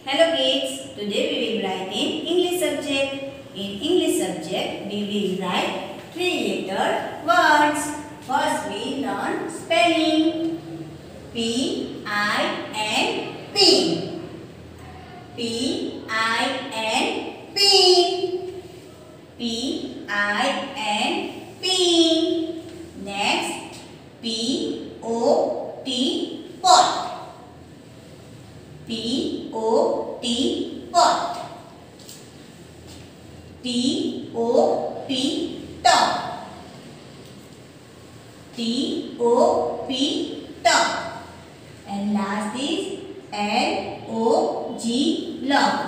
Hello kids, today we will write in English subject. In English subject, we will write 3-letter words. First we learn spelling. P-I-N, pin. P-I-N, pin. P-I-N, pin. Next, P-O-T, pot. P-O-T, pot. T-O-P, top. T-O-P, top. And last is L-O-G, log.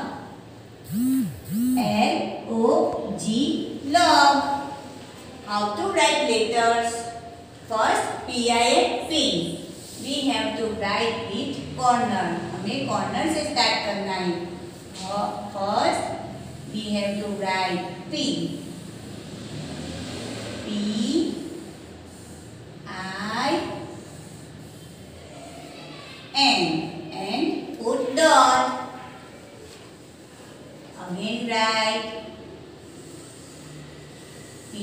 L-O-G, log. How to write letters? First, P-I-N, pin. We have to write with corner. हमें corner से start करना है. First we have to write P. P I N and put dot. Again write P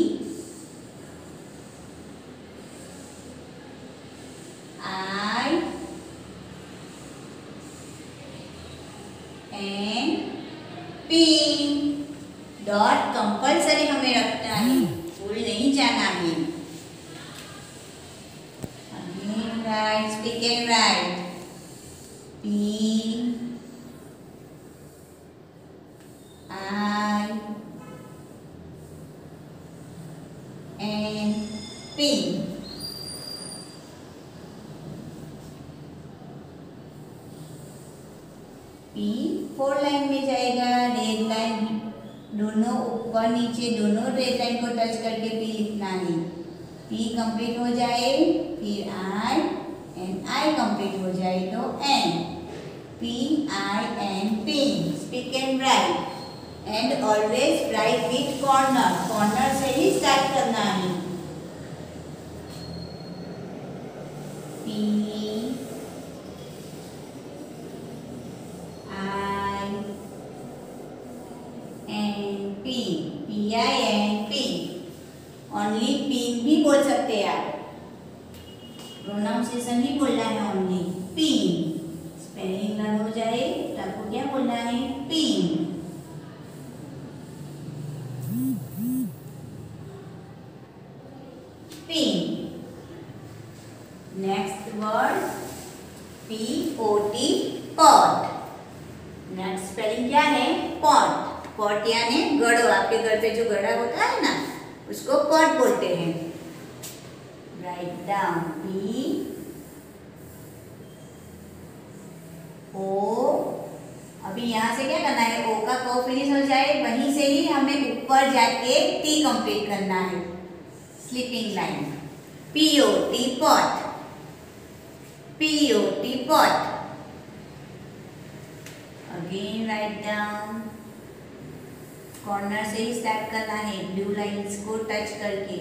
and pin. Dot compulsory हमें रखना है, भूल नहीं जाना है. Again write, speak and write P I N pin. P 4 line में जाएगा. रेड लाइन दोनों ऊपर नीचे दोनों रेड लाइन को टच करके पी लिखना है. पी कंप्लीट हो जाए फिर आई एंड आई कंप्लीट हो जाए तो N. P I N pin. Speak and write and always write with corner. Corner से ही स्टार्ट करना है. पी P-I-N, ओनली पिन भी बोल सकते हैं आप. प्रोनाउंसिएशन ही बोलना है ओनली पिन. स्पेलिंग लर्न हो जाए तो आपको क्या बोलना है? Pin. Pin. Next word P-O-T, pot. Next spelling क्या है? पॉट. पॉट यानी गड़ो. आपके घर पे जो गड़ा होता है ना उसको पॉट बोलते हैं. Write down P O. अभी यहाँ से क्या करना है? ओ का को फिनिश हो जाए वहीं से ही हमें ऊपर जाके टी कंप्लीट करना है. Sleeping line P-O-T, pot. P-O-T, pot. Again write down. Corner से ही स्टार्ट करना है. ब्लू लाइंस को टच करके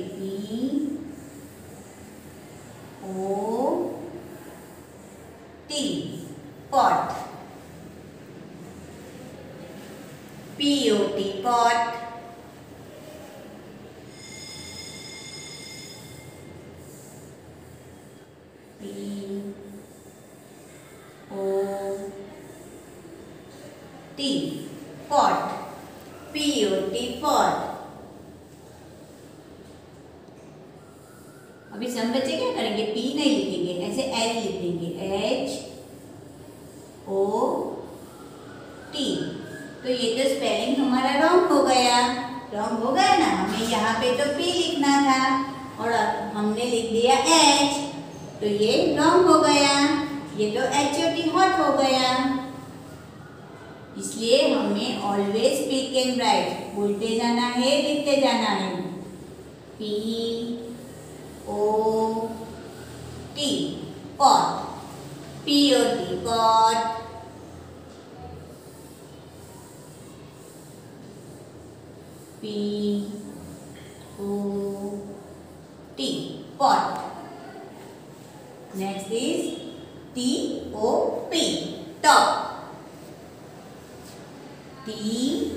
P-O-T, pot. P-O-T, pot. P-O-T, pot. P-O-T, pot. अभी सब बच्चे क्या करेंगे? P नहीं लिखेंगे, ऐसे H लिखेंगे. H-O-T. तो ये तो स्पेलिंग हमारा रॉन्ग हो गया. रॉन्ग हो गया ना. हमें यहाँ पे तो P लिखना था और हमने लिख दिया H. तो ये रॉन्ग हो गया. ये तो H-O-T, हॉट हो गया. इसलिए हमें ऑलवेज स्पीक एंड राइट बोलते जाना है, लिखते जाना है. P-O-T, pot. P-O-T, pot. P-O-T, pot. Next is T-O-P, top. T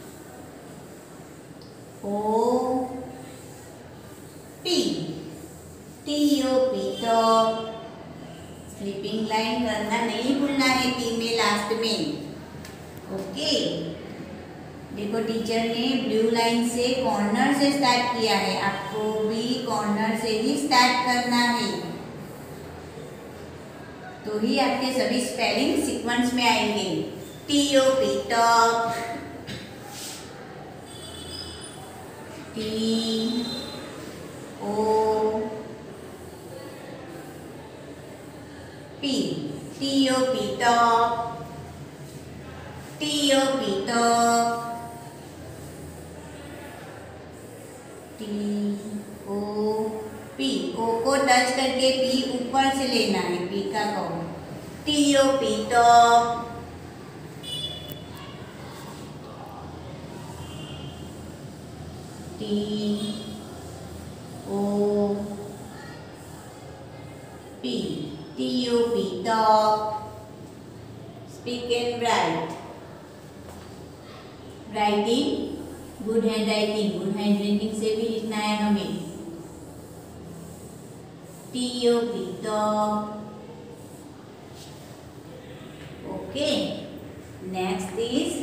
O P TOP top. Sleeping line करना नहीं भूलना है टी में लास्ट में। ओके, देखो टीचर ने ब्लू लाइन से कॉर्नर से स्टार्ट किया है, आपको भी कॉर्नर से ही स्टार्ट करना है, तो ही आपके सभी स्पेलिंग सीक्वेंस में आएंगे। TOP top, TOP top, TOP top, TOP को टच करके P ऊपर से लेना है, P का कहो। TOP top, TOP top. Speak and write. Writing good handwriting, good handwriting से भी लिखना है हमें। TOP top. Okay, next is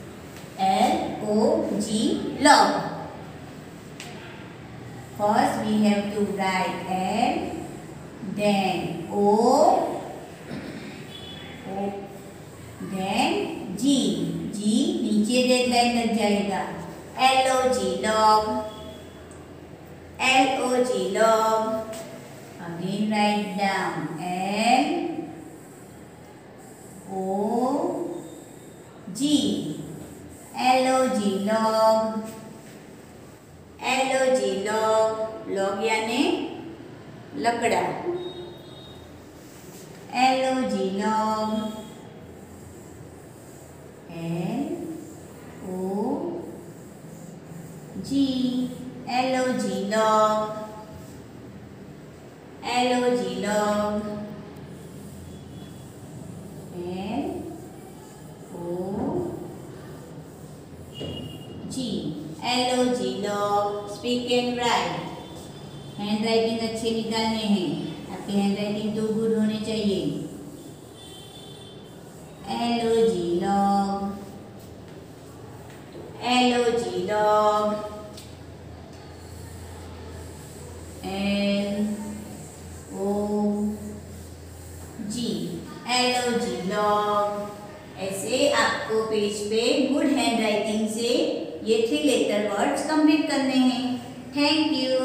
LOG log. First we have to write L, then O, then G. G नीचे red line लग जाएगा। LOG log, LOG log. Again write down LOG, LOG log, LOG log, log यानी लकड़ा। LOG log, LOG log, LOG log, LOG log. Speak and write. Handwriting अच्छे निकालने हैं, आपके hand writing तो गुड होने चाहिए। LOG log, LOG log, LOG log। ऐसे आपको पेज पे गुड हैंड राइटिंग से ये 3 लेटर वर्ड्स कंप्लीट करने हैं। Thank you.